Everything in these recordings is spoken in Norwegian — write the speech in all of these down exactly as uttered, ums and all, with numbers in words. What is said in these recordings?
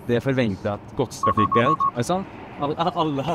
Det forventer jeg at godstrafikken, altså, alle,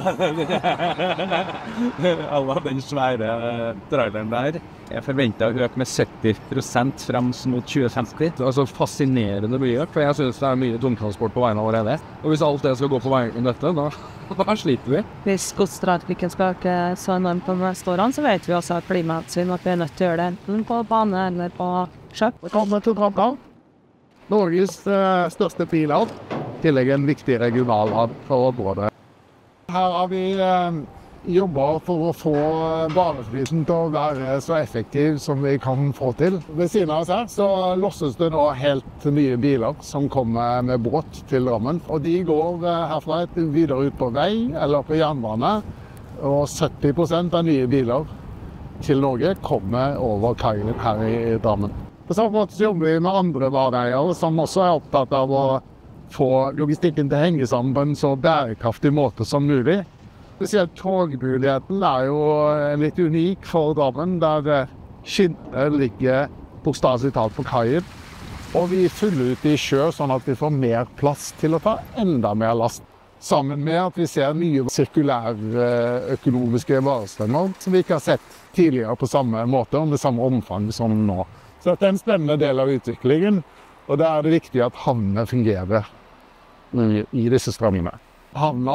alle den svære traileren der, jeg forventer å øke med sytti prosent frem mot tjue femti. Det er altså fascinerende mye, for jeg synes det er mye tungtransport på veien allerede. Og hvis alt det skal gå på veien i dette, da, da sliter vi. Hvis godstrafikken skal øke så enormt på de neste årene, så vet vi også at klimahensyn at vi er nødt til å gjøre det enten på bane eller på sjø. Det kommer til Trondheim. Norges uh, største bilhavn, tillegg en viktig regional havn for både. Her har vi uh, jobbet for å få baneflyten til å være så effektiv som vi kan få til. Ved siden av oss her så losses det nå helt nye biler som kommer med båt til Drammen. Og de går uh, herfra videre ut på vei eller på jernbane. Og sytti prosent av nye biler til Norge kommer over kaien her i Drammen. På samme måte så jobber vi med andre vareeiere som også er opptatt av å få logistikken til å henge sammen på en så bærekraftig måte som mulig. Spesielt togmuligheten er jo litt unik for Drammen, der skinnene ligger bokstavelig talt på kaien. Og vi fyller ut i sjø sånn at vi får mer plass til å ta enda mer last. Sammen med at vi ser nye sirkulære økonomiske varestrømmer som vi ikke har sett tidligere på samme måte og med samme omfang som nå. Så dette er en spennende del av utviklingen, og da er det viktig at havnene fungerer i disse strømmene. Havna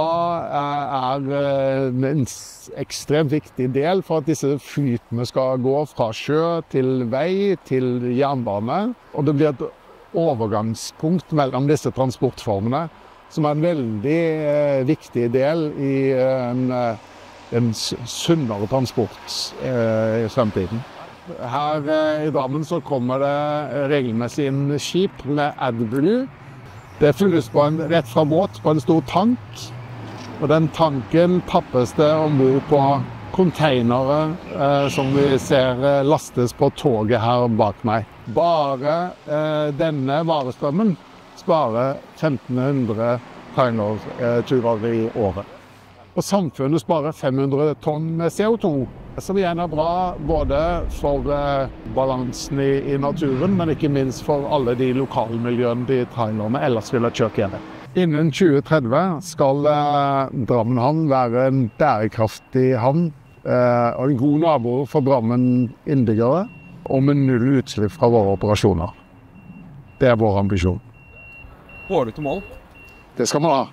er en ekstremt viktig del for at disse flytene skal gå fra sjø til vei til jernbane, og det blir et overgangspunkt mellom disse transportformene, som er en veldig viktig del i en, en sunnere transport i fremtiden. Her i Drammen så kommer det regelmessig inn skip med AdBlue. Det fylles på en, rett fra båt på en stor tank, og den tanken tappes det ombord på containere eh, som vi ser lastes på toget her bak meg. Bare eh, denne varestrømmen sparer femten hundre trailerturer i året. Og samfunnet sparer fem hundre tonn med C O to. Som igjen er bra både for eh, balansen i, i naturen, men ikke minst for alle de lokalmiljøene de trailerne ellers ville kjørt gjennom. Innen tjue tretti skal eh, Drammen havn være en bærekraftig havn eh, og en god nabo for Drammen innbyggere, og med null utslipp fra våre operasjoner. Det er vår ambisjon. Får du til mål? Det skal man ha.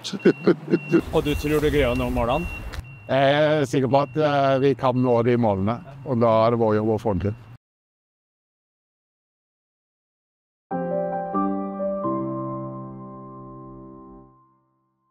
Og du tror du greier å nå målene? Jeg er sikker på at vi kan nå de målene, og da er det vår jobb å få det til.